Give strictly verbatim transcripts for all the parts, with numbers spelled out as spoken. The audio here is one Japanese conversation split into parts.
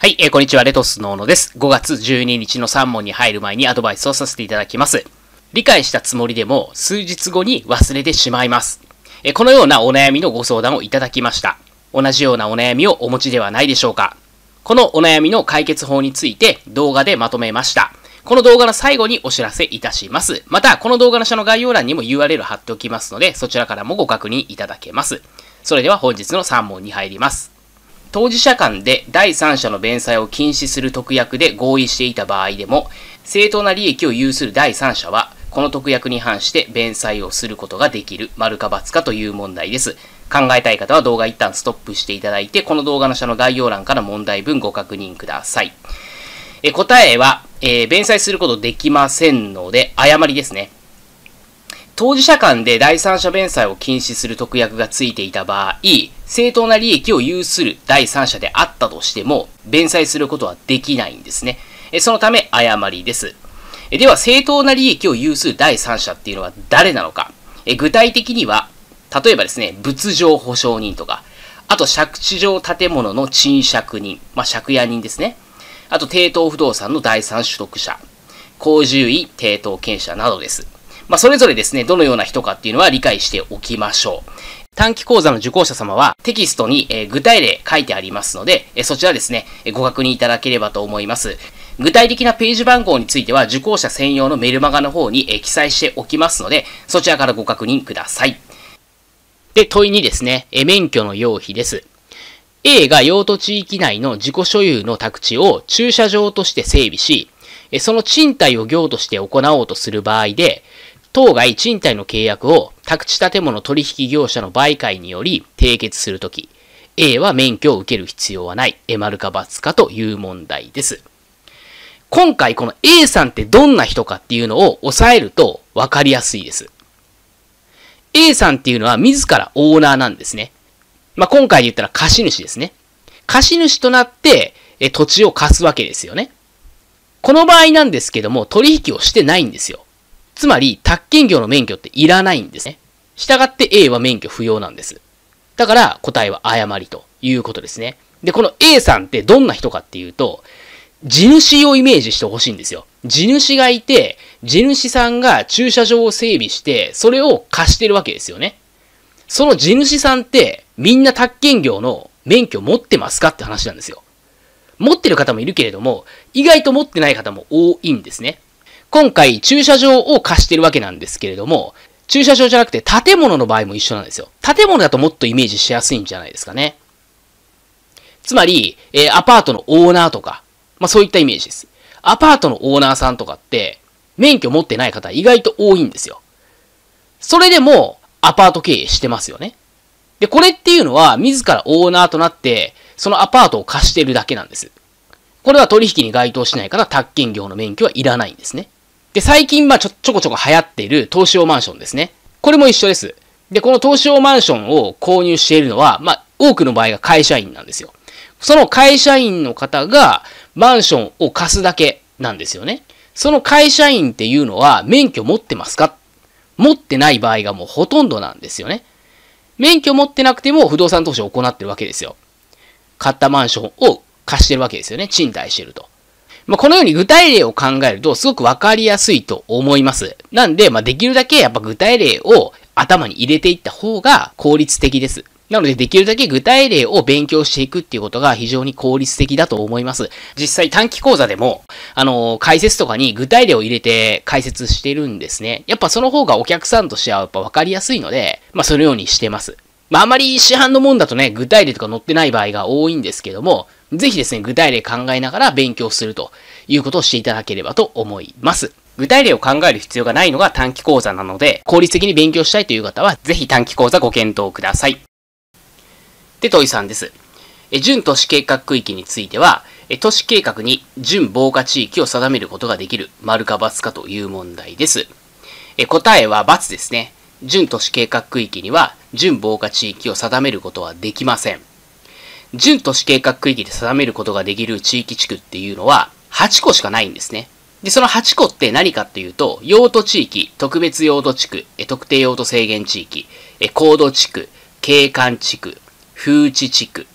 はい、えー、こんにちは、レトスの小野です。ごがつじゅうににちのさん問に入る前にアドバイスをさせていただきます。理解したつもりでも、数日後に忘れてしまいます。えー、このようなお悩みのご相談をいただきました。同じようなお悩みをお持ちではないでしょうか。このお悩みの解決法について動画でまとめました。この動画の最後にお知らせいたします。また、この動画の下の概要欄にも ユーアールエル 貼っておきますので、そちらからもご確認いただけます。それでは本日のさん問に入ります。当事者間で第三者の弁済を禁止する特約で合意していた場合でも、正当な利益を有する第三者は、この特約に反して弁済をすることができる、丸か×かという問題です。考えたい方は動画一旦ストップしていただいて、この動画の下の概要欄から問題文ご確認ください。え答えは、えー、弁済することできませんので、誤りですね。当事者間で第三者弁済を禁止する特約がついていた場合、正当な利益を有する第三者であったとしても、弁済することはできないんですね。そのため、誤りです。では、正当な利益を有する第三者っていうのは誰なのか。具体的には、例えばですね、物情保証人とか、あと借地上建物の賃借人、まあ、借家人ですね。あと、抵当不動産の第三取得者、公従医抵当権者などです。まあ、それぞれですね、どのような人かっていうのは理解しておきましょう。短期講座の受講者様はテキストに具体例書いてありますので、そちらですね、ご確認いただければと思います。具体的なページ番号については受講者専用のメルマガの方に記載しておきますので、そちらからご確認ください。で、問いにですね、免許の要否です。A が用途地域内の自己所有の宅地を駐車場として整備し、その賃貸を業として行おうとする場合で、当該賃貸の契約を宅地建物取引業者の媒介により締結するとき、A は免許を受ける必要はない、丸か×かという問題です。今回この A さんってどんな人かっていうのを押さえると分かりやすいです。A さんっていうのは自らオーナーなんですね。まあ、今回で言ったら貸主ですね。貸主となってえ土地を貸すわけですよね。この場合なんですけども、取引をしてないんですよ。つまり、宅建業の免許っていらないんですね。したがって A は免許不要なんです。だから答えは誤りということですね。で、この A さんってどんな人かっていうと、地主をイメージしてほしいんですよ。地主がいて、地主さんが駐車場を整備して、それを貸してるわけですよね。その地主さんって、みんな宅建業の免許持ってますかって話なんですよ。持ってる方もいるけれども、意外と持ってない方も多いんですね。今回、駐車場を貸してるわけなんですけれども、駐車場じゃなくて建物の場合も一緒なんですよ。建物だともっとイメージしやすいんじゃないですかね。つまり、えー、アパートのオーナーとか、まあそういったイメージです。アパートのオーナーさんとかって、免許持ってない方意外と多いんですよ。それでも、アパート経営してますよね。で、これっていうのは、自らオーナーとなって、そのアパートを貸してるだけなんです。これは取引に該当しないから宅建業の免許はいらないんですね。で、最近、まあちょ、ちょこちょこ流行っている投資用マンションですね。これも一緒です。で、この投資用マンションを購入しているのは、まあ、多くの場合が会社員なんですよ。その会社員の方が、マンションを貸すだけなんですよね。その会社員っていうのは、免許持ってますか？持ってない場合がもうほとんどなんですよね。免許持ってなくても不動産投資を行ってるわけですよ。買ったマンションを貸してるわけですよね。賃貸してると。まあ、このように具体例を考えるとすごくわかりやすいと思います。なんで、まあ、できるだけやっぱ具体例を頭に入れていった方が効率的です。なので、できるだけ具体例を勉強していくっていうことが非常に効率的だと思います。実際短期講座でも、あのー、解説とかに具体例を入れて解説してるんですね。やっぱその方がお客さんとしてはやっぱわかりやすいので、まあ、そのようにしてます。まあ、あまり市販のもんだとね、具体例とか載ってない場合が多いんですけども、ぜひですね、具体例考えながら勉強するということをしていただければと思います。具体例を考える必要がないのが短期講座なので、効率的に勉強したいという方は、ぜひ短期講座ご検討ください。で、問いさんです。準都市計画区域については、都市計画に準防火地域を定めることができる、丸か×かという問題です。答えは×ですね。準都市計画区域には、準防火地域を定めることはできません。準都市計画区域で定めることができる地域地区っていうのははちこしかないんですね。で、そのはちこって何かっていうと、用途地域、特別用途地区、特定用途制限地域、高度地区、景観地区、風致地区、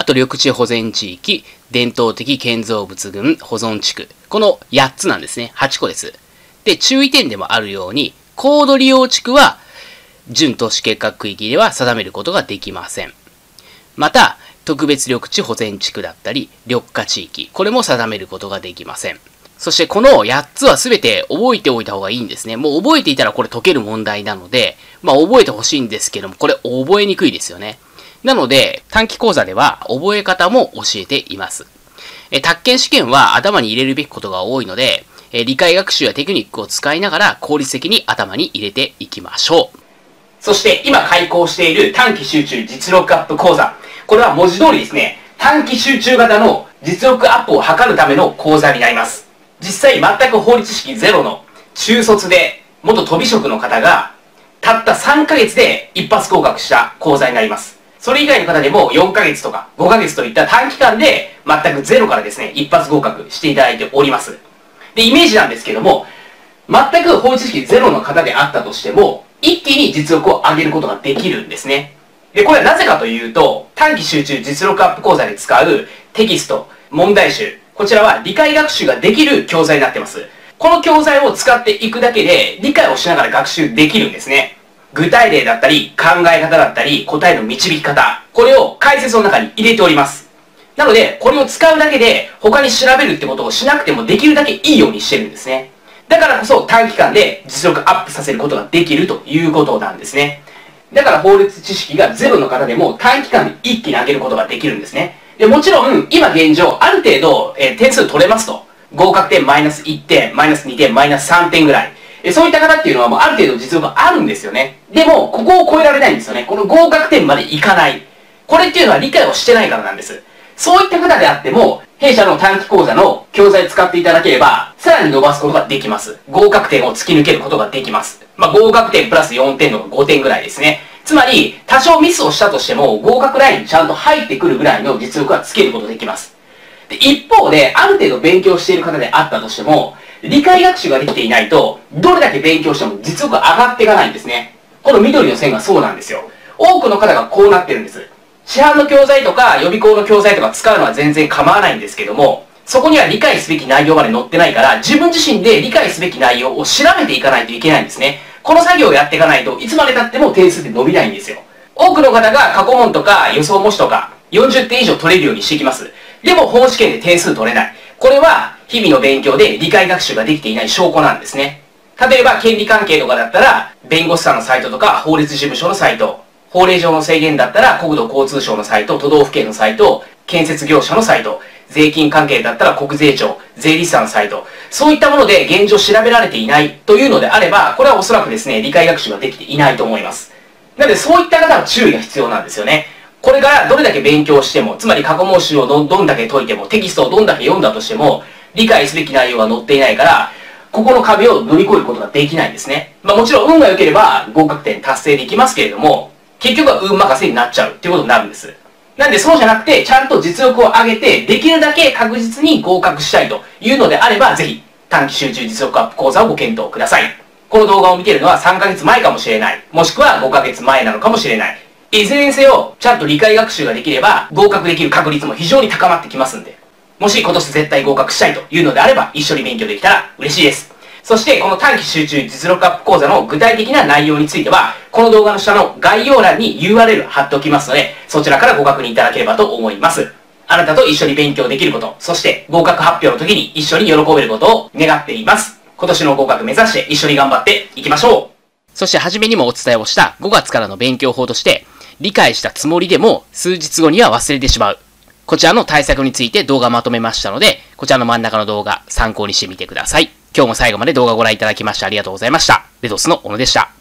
あと緑地保全地域、伝統的建造物群保存地区。このやっつなんですね。はちこです。で、注意点でもあるように、高度利用地区は、準都市計画区域では定めることができません。また、特別緑地保全地区だったり、緑化地域。これも定めることができません。そしてこのやっつはすべて覚えておいた方がいいんですね。もう覚えていたらこれ解ける問題なので、まあ覚えてほしいんですけども、これ覚えにくいですよね。なので、短期講座では覚え方も教えています。え、宅建試験は頭に入れるべきことが多いので、え、理解学習やテクニックを使いながら効率的に頭に入れていきましょう。そして今開講している短期集中実力アップ講座。これは文字通りですね、短期集中型の実力アップを図るための講座になります。実際全く法律知識ゼロの中卒で元飛び職の方がたったさんかげつで一発合格した講座になります。それ以外の方でもよんかげつとかごかげつといった短期間で全くゼロからですね、一発合格していただいております。で、イメージなんですけども、全く法律知識ゼロの方であったとしても、一気に実力を上げることができるんですね。で、これはなぜかというと、短期集中実力アップ講座で使うテキスト、問題集、こちらは理解学習ができる教材になっています。この教材を使っていくだけで理解をしながら学習できるんですね。具体例だったり、考え方だったり、答えの導き方、これを解説の中に入れております。なので、これを使うだけで、他に調べるってことをしなくてもできるだけいいようにしてるんですね。だからこそ短期間で実力アップさせることができるということなんですね。だから法律知識がゼロの方でも短期間で一気に上げることができるんですね。で、もちろん、今現状、ある程度、えー、点数取れますと。合格点マイナスいってん、マイナスにてん、マイナスさんてんぐらい。そういった方っていうのはもうある程度実力があるんですよね。でも、ここを超えられないんですよね。この合格点までいかない。これっていうのは理解をしてないからなんです。そういった方であっても、弊社の短期講座の教材を使っていただければ、さらに伸ばすことができます。合格点を突き抜けることができます。まあ、合格点プラスよんてんとかごてんぐらいですね。つまり、多少ミスをしたとしても、合格ラインにちゃんと入ってくるぐらいの実力はつけることができます。で、一方で、ある程度勉強している方であったとしても、理解学習ができていないと、どれだけ勉強しても実力が上がっていかないんですね。この緑の線がそうなんですよ。多くの方がこうなってるんです。市販の教材とか予備校の教材とか使うのは全然構わないんですけども、そこには理解すべき内容まで載ってないから、自分自身で理解すべき内容を調べていかないといけないんですね。この作業をやっていかないといつまで経っても点数って伸びないんですよ。多くの方が過去問とか予想模試とかよんじゅってん以上取れるようにしていきます。でも本試験で点数取れない。これは日々の勉強で理解学習ができていない証拠なんですね。例えば権利関係とかだったら弁護士さんのサイトとか法律事務所のサイト、法令上の制限だったら国土交通省のサイト、都道府県のサイト、建設業者のサイト、税金関係だったら国税庁、税理士さんのサイト、そういったもので現状調べられていないというのであれば、これはおそらくですね、理解学習ができていないと思います。なのでそういった方は注意が必要なんですよね。これからどれだけ勉強しても、つまり過去問集をどどんだけ解いても、テキストをどんだけ読んだとしても、理解すべき内容が載っていないから、ここの壁を乗り越えることができないんですね。まあもちろん運が良ければ合格点達成できますけれども、結局は運任せになっちゃうっていうことになるんです。なんでそうじゃなくて、ちゃんと実力を上げて、できるだけ確実に合格したいというのであれば、ぜひ短期集中実力アップ講座をご検討ください。この動画を見ているのはさんかげつまえかもしれない。もしくはごかげつまえなのかもしれない。いずれにせよ、ちゃんと理解学習ができれば、合格できる確率も非常に高まってきますんで。もし今年絶対合格したいというのであれば、一緒に勉強できたら嬉しいです。そして、この短期集中実力アップ講座の具体的な内容については、この動画の下の概要欄に ユーアールエル 貼っておきますので、そちらからご確認いただければと思います。あなたと一緒に勉強できること、そして合格発表の時に一緒に喜べることを願っています。今年の合格目指して一緒に頑張っていきましょう。そして初めにもお伝えをしたごがつからの勉強法として、理解したつもりでも数日後には忘れてしまう。こちらの対策について動画まとめましたので、こちらの真ん中の動画参考にしてみてください。今日も最後まで動画をご覧いただきましてありがとうございました。レドスの小野でした。